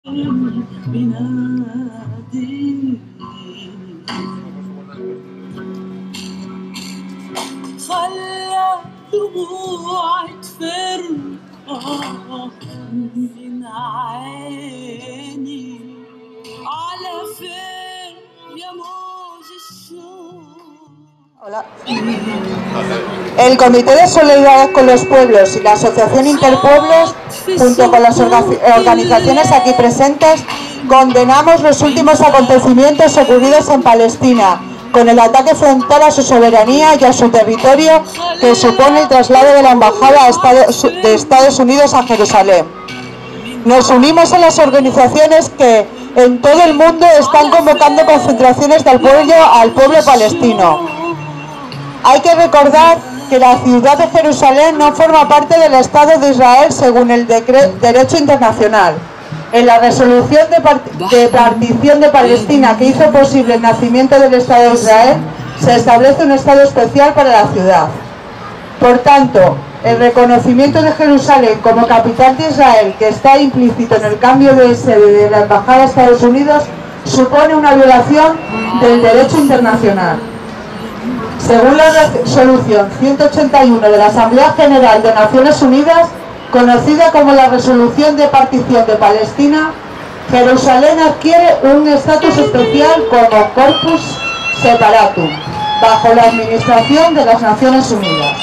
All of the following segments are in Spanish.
خلى دموعي تفرقع من عيني على فين يا موج الشوق. Hola. El Comité de Solidaridad con los Pueblos y la Asociación Interpueblos, junto con las organizaciones aquí presentes, condenamos los últimos acontecimientos ocurridos en Palestina, con el ataque frontal a su soberanía y a su territorio que supone el traslado de la Embajada de Estados Unidos a Jerusalén. Nos unimos a las organizaciones que en todo el mundo están convocando concentraciones del apoyo al pueblo palestino. Hay que recordar que la ciudad de Jerusalén no forma parte del Estado de Israel según el derecho internacional. En la resolución de partición de Palestina que hizo posible el nacimiento del Estado de Israel, se establece un estado especial para la ciudad. Por tanto, el reconocimiento de Jerusalén como capital de Israel, que está implícito en el cambio de sede de la Embajada de Estados Unidos, supone una violación del derecho internacional. Según la resolución 181 de la Asamblea General de Naciones Unidas, conocida como la Resolución de Partición de Palestina, Jerusalén adquiere un estatus especial como Corpus Separatum, bajo la administración de las Naciones Unidas.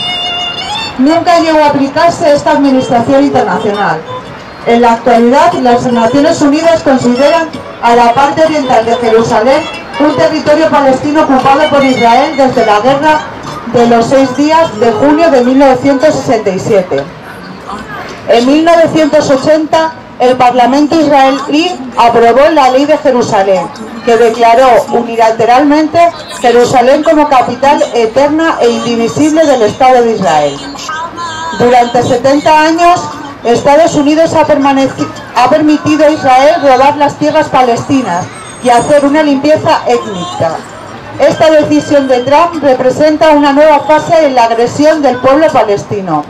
Nunca llegó a aplicarse esta administración internacional. En la actualidad, las Naciones Unidas consideran a la parte oriental de Jerusalén un territorio palestino ocupado por Israel desde la Guerra de los 6 días de junio de 1967. En 1980, el Parlamento israelí aprobó la Ley de Jerusalén, que declaró unilateralmente Jerusalén como capital eterna e indivisible del Estado de Israel. Durante 70 años, Estados Unidos ha permitido a Israel robar las tierras palestinas y hacer una limpieza étnica. Esta decisión de Trump representa una nueva fase en la agresión del pueblo palestino.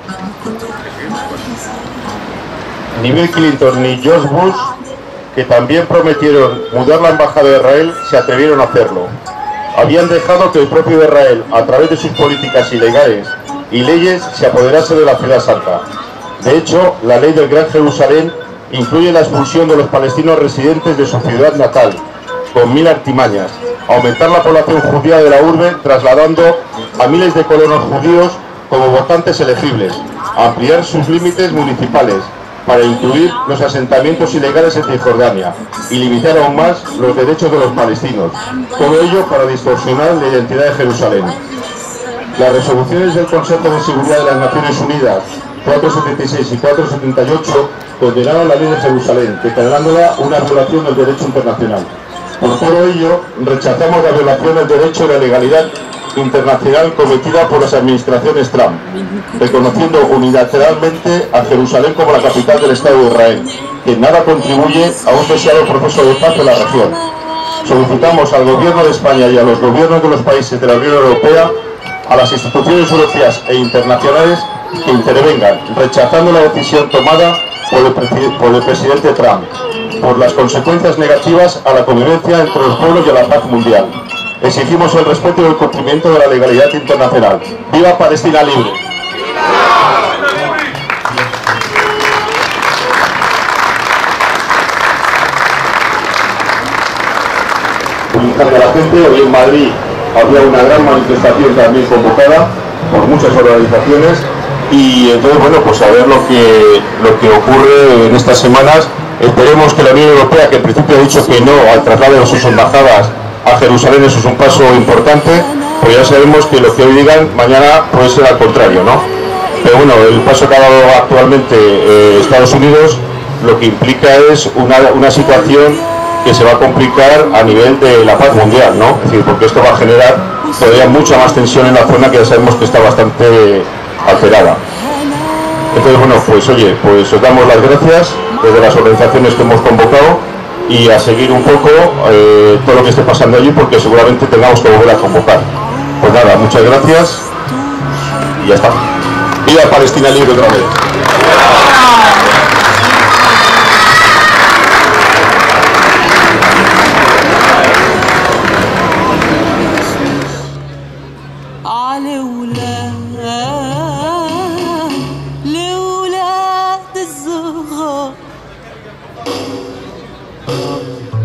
Ni Bill Clinton ni George Bush, que también prometieron mudar la embajada de Israel, se atrevieron a hacerlo. Habían dejado que el propio Israel, a través de sus políticas ilegales y leyes, se apoderase de la ciudad santa. De hecho, la ley del Gran Jerusalén incluye la expulsión de los palestinos residentes de su ciudad natal, con 1000 artimañas, aumentar la población judía de la urbe, trasladando a miles de colonos judíos como votantes elegibles, ampliar sus límites municipales, para incluir los asentamientos ilegales en Cisjordania y limitar aún más los derechos de los palestinos. Todo ello para distorsionar la identidad de Jerusalén. Las resoluciones del Consejo de Seguridad de las Naciones Unidas 476 y 478 condenaron la ley de Jerusalén, declarándola una violación del derecho internacional. Por todo ello, rechazamos la violación del derecho y la legalidad internacional cometida por las administraciones Trump, reconociendo unilateralmente a Jerusalén como la capital del Estado de Israel, que nada contribuye a un deseado proceso de paz en la región. Solicitamos al Gobierno de España y a los gobiernos de los países de la Unión Europea, a las instituciones europeas e internacionales, que intervengan, rechazando la decisión tomada por el presidente Trump, por las consecuencias negativas a la convivencia entre los pueblos y a la paz mundial. Exigimos el respeto y el cumplimiento de la legalidad internacional. ¡Viva Palestina libre! De la gente, hoy en Madrid había una gran manifestación también convocada por muchas organizaciones y entonces, bueno, pues a ver lo que ocurre en estas semanas. Esperemos que la Unión Europea, que en principio ha dicho que no al traslado de sus embajadas a Jerusalén, eso es un paso importante, pues ya sabemos que lo que hoy digan mañana puede ser al contrario, ¿no? Pero bueno, el paso que ha dado actualmente Estados Unidos lo que implica es una situación que se va a complicar a nivel de la paz mundial, ¿no? Es decir, porque esto va a generar todavía mucha más tensión en la zona que ya sabemos que está bastante alterada. Entonces, bueno, pues oye, pues os damos las gracias desde las organizaciones que hemos convocado y a seguir un poco todo lo que esté pasando allí, porque seguramente tengamos que volver a convocar. Pues nada, muchas gracias y ya está. ¡Viva Palestina libre otra vez! لولاد الصغار